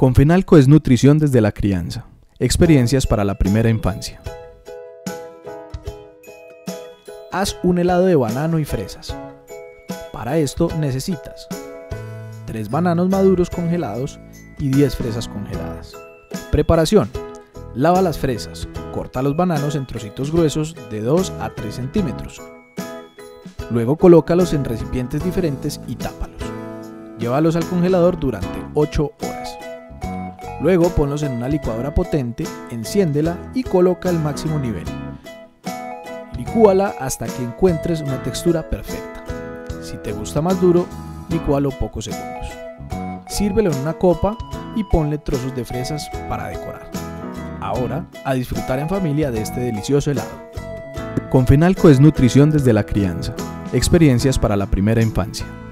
Confenalco es nutrición desde la crianza. Experiencias para la primera infancia. Haz un helado de banano y fresas. Para esto necesitas 3 bananos maduros congelados y 10 fresas congeladas. Preparación: lava las fresas, corta los bananos en trocitos gruesos de 2 a 3 centímetros. Luego colócalos en recipientes diferentes y tápalos. Llévalos al congelador durante 8 horas. Luego ponlos en una licuadora potente, enciéndela y coloca el máximo nivel. Licúala hasta que encuentres una textura perfecta. Si te gusta más duro, licúalo pocos segundos. Sírvelo en una copa y ponle trozos de fresas para decorar. Ahora, a disfrutar en familia de este delicioso helado. Confenalco es nutrición desde la crianza. Experiencias para la primera infancia.